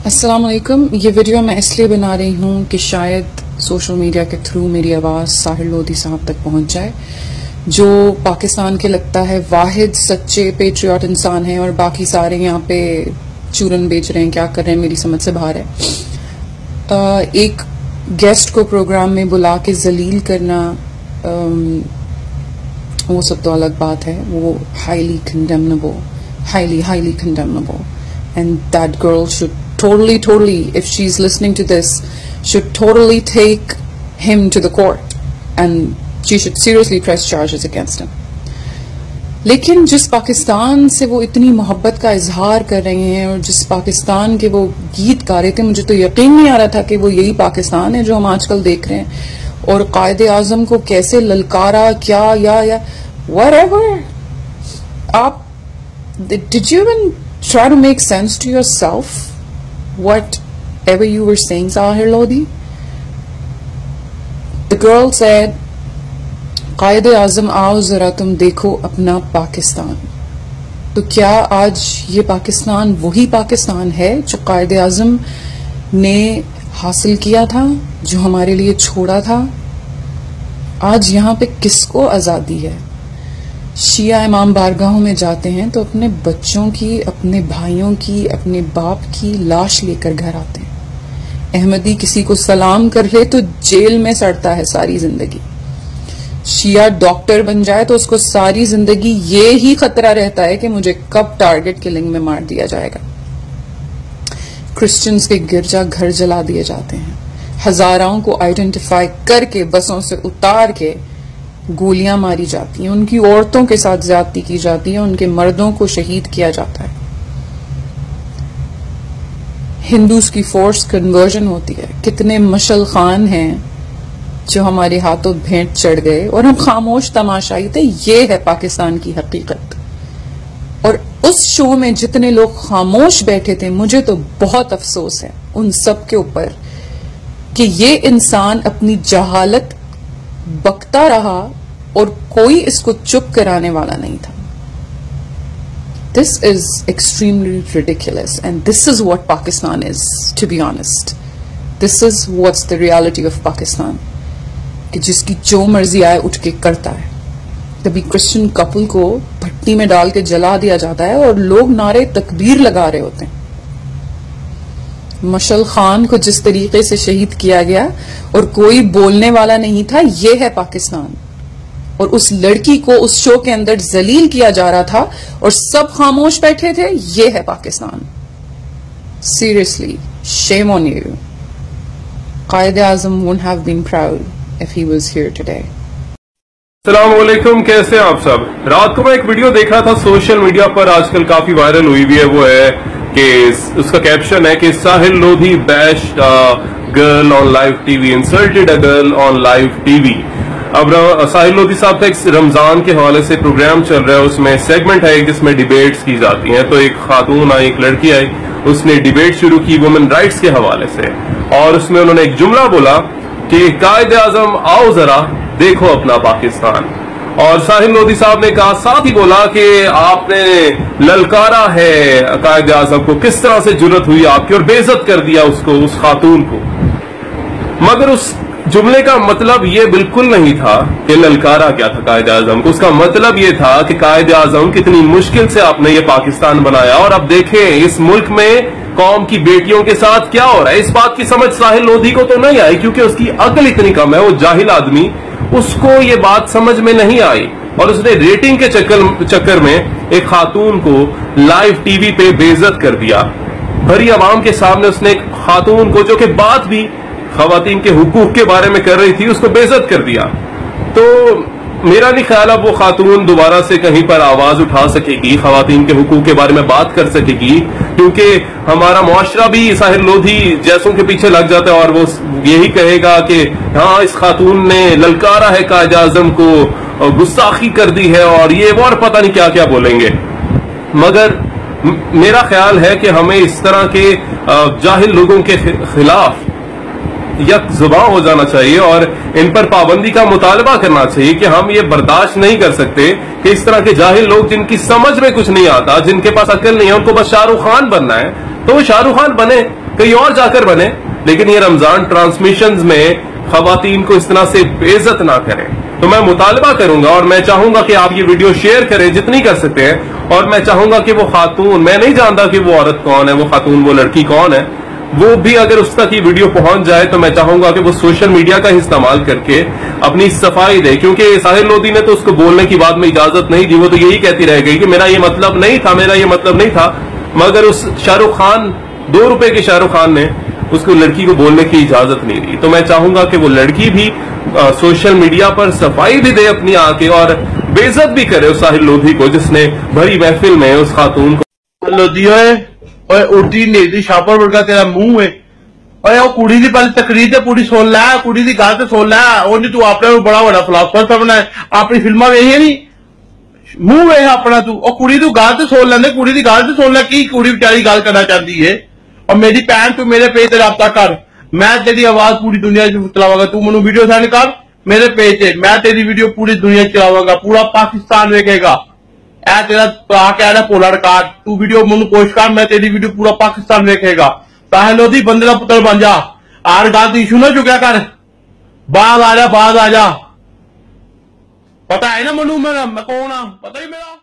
अस्सलाम वालेकुम। ये वीडियो मैं इसलिए बना रही हूँ कि शायद सोशल मीडिया के थ्रू मेरी आवाज़ साहिर लोधी साहब तक पहुँच जाए, जो पाकिस्तान के लगता है वाहिद सच्चे पेट्रियट इंसान हैं और बाकी सारे यहाँ पे चूरन बेच रहे हैं, क्या कर रहे हैं मेरी समझ से बाहर है। एक गेस्ट को प्रोग्राम में बुला के जलील करना, वो सब तो अलग बात है, वो highly condemnable, and that girl should totally, if she's listening to this, should totally take him to the court and she should seriously press charges against him. लेकिन जिस पाकिस्तान से वो इतनी मोहब्बत का इजहार कर रहे हैं और जिस पाकिस्तान के वो गीत गा रहे थे, मुझे तो यकीन नहीं आ रहा था कि वो यही पाकिस्तान है जो हम आजकल देख रहे हैं। और कायदे आजम को कैसे ललकारा, क्या या whatever, आप did you even try to make sense to yourself whatever you were saying, Sahir Lodhi? The girl said, कायदे आज़म आओ जरा तुम देखो अपना पाकिस्तान। तो क्या आज ये पाकिस्तान वही पाकिस्तान है जो कायदे आज़म ने हासिल किया था, जो हमारे लिए छोड़ा था? आज यहाँ पे किसको आज़ादी है? शिया इमाम बारगाहों में जाते हैं तो अपने बच्चों की, अपने भाइयों की, अपने बाप की लाश लेकर घर आते हैं। अहमदी किसी को सलाम कर ले तो जेल में सड़ता है सारी जिंदगी। शिया डॉक्टर बन जाए तो उसको सारी जिंदगी ये ही खतरा रहता है कि मुझे कब टारगेट किलिंग में मार दिया जाएगा। क्रिश्चियंस के गिरजा घर जला दिए जाते हैं, हजारों को आइडेंटिफाई करके बसों से उतार के गोलियां मारी जाती हैं, उनकी औरतों के साथ ज्यादती की जाती है, उनके मर्दों को शहीद किया जाता है। हिंदूज की फोर्स कन्वर्जन होती है। कितने मशल खान हैं जो हमारे हाथों भेंट चढ़ गए और हम खामोश तमाशाई थे। ये है पाकिस्तान की हकीकत। और उस शो में जितने लोग खामोश बैठे थे, मुझे तो बहुत अफसोस है उन सब के ऊपर कि ये इंसान अपनी जहालत बकता रहा और कोई इसको चुप कराने वाला नहीं था। This is extremely ridiculous and this is what Pakistan is, to be honest. This is what's the reality of Pakistan, कि जिसकी जो मर्जी आए उठ के करता है। कभी क्रिश्चियन कपल को भट्टी में डाल के जला दिया जाता है और लोग नारे तकबीर लगा रहे होते हैं। मशल खान को जिस तरीके से शहीद किया गया और कोई बोलने वाला नहीं था, ये है पाकिस्तान। और उस लड़की को उस शो के अंदर जलील किया जा रहा था और सब खामोश बैठे थे, ये है Pakistan. Seriously, shame on you. कायदे आज़म wouldn't have been proud if he was here today. अस्सलाम वालेकुम, कैसे हैं आप सब। रात को मैं एक वीडियो देख रहा था सोशल मीडिया पर, आजकल काफी वायरल हुई भी है। वो है कि उसका कैप्शन है कि Sahir Lodhi bashed girl on live TV, insulted a girl on live TV. अब साहिर लोधी साहब का एक रमजान के हवाले से प्रोग्राम चल रहा है, उसमें सेगमेंट है जिसमें डिबेट्स की जाती हैं। तो एक खातून आई, एक लड़की आई, उसने डिबेट शुरू की वुमेन राइट्स के हवाले से, और उसमें उन्होंने एक जुमला बोला कि कायदे आज़म आओ जरा देखो अपना पाकिस्तान। और साहिर लोधी साहब ने कहा, साथ ही बोला कि आपने ललकारा है कायदे आज़म को, किस तरह से जुर्रत हुई आपकी, और बेइज्जत कर दिया उसको, उस खातून को। मगर उस जुमले का मतलब ये बिल्कुल नहीं था कि ललकारा क्या था कायदे आज़म को। उसका मतलब ये था कि कायदे आज़म कितनी मुश्किल से आपने ये पाकिस्तान बनाया, और अब देखें इस मुल्क में कौम की बेटियों के साथ क्या हो रहा है। इस बात की समझ साहिर लोधी को तो नहीं आई, क्योंकि उसकी अक्ल इतनी कम है, वो जाहिल आदमी, उसको ये बात समझ में नहीं आई। और उसने रेटिंग के चक्कर में एक खातून को लाइव टीवी पे बेइज्जत कर दिया। भरी आवाम के सामने उसने एक खातून को, जो कि बात भी खवातीन के हुकूक के बारे में कर रही थी, उसको बेइज्जत कर दिया। तो मेरा नहीं ख्याल अब वो खातून दोबारा से कहीं पर आवाज उठा सकेगी, खवातीन के हुकूक के बारे में बात कर सकेगी, क्योंकि हमारा मुआशरा भी साहिर लोधी जैसों के पीछे लग जाता है और वो यही कहेगा कि हाँ, इस खातून ने ललकारा है कायदे आज़म को, गुस्ताखी कर दी है, और ये वो और पता नहीं क्या क्या बोलेंगे। मगर मेरा ख्याल है कि हमें इस तरह के जाहिल लोगों के खिलाफ यक जुबान हो जाना चाहिए और इन पर पाबंदी का मुतालबा करना चाहिए कि हम ये बर्दाश्त नहीं कर सकते कि इस तरह के जाहिल लोग, जिनकी समझ में कुछ नहीं आता, जिनके पास अक्ल नहीं है, उनको बस शाहरुख खान बनना है तो वो शाहरुख खान बने। कहीं और जाकर बने, लेकिन ये रमजान ट्रांसमिशंस में खवातीन को इस तरह से बेइज्जत ना करें। तो मैं मुतालबा करूंगा और मैं चाहूंगा कि आप ये वीडियो शेयर करें जितनी कर सकते हैं, और मैं चाहूंगा कि वो खातून, मैं नहीं जानता कि वो औरत कौन है, वो खातून, वो लड़की कौन है, वो भी अगर उस तक ये वीडियो पहुंच जाए तो मैं चाहूंगा कि वो सोशल मीडिया का इस्तेमाल करके अपनी सफाई दे, क्योंकि साहिल लोधी ने तो उसको बोलने की बाद में इजाजत नहीं दी। वो तो यही कहती रह गई कि मेरा ये मतलब नहीं था, मेरा ये मतलब नहीं था, मगर उस शाहरुख खान, 2 रुपए के शाहरुख खान ने उसको, लड़की को बोलने की इजाजत नहीं दी। तो मैं चाहूंगा कि वो लड़की भी सोशल मीडिया पर सफाई भी दे अपनी आके, और बेइज्जत भी करे उस साहिल लोधी को जिसने भरी महफिल में उस खातून को। लोधी ओए उल्टी नेदी छापर वर्गा तेरा मुंह है। ओए वो कुड़ी दी पहले तकरीर पूरी सुन लै, कुड़ी दी गल ते सुन लै। ओनी तू अपने बड़ा बड़ा फिलासफर बनाया, अपनी फिल्मां वेखियां नहीं, मुंह वेख अपना तू। और कुड़ी तू गल ते सुन लैंदे, कुड़ी दी गल ते सुन लै की कुड़ी बेचारी गल करना चाहती है। और मेरी भैन तू मेरे पेज ते राबता कर, मैं तेरी आवाज पूरी दुनिया च चलावांगा। तू मैनू वीडियो सेंड कर मेरे पेज से, मैं तेरी वीडियो पूरी दुनिया चलावांगा, पूरा पाकिस्तान वेखेगा। ऐ तेरा कह रहा पोलर कार्ड, तू वीडियो मैनू पोस्ट कर, मैं तेरी वीडियो पूरा पाकिस्तान वेखेगा। साहिल लोधी बंदे का पुत्र बन जा, हर गल तू इशू ना चुकया कर, बाज आ जा, बाज आ जा। पता है ना मैनू मैं कौन आ, पता ही मेरा।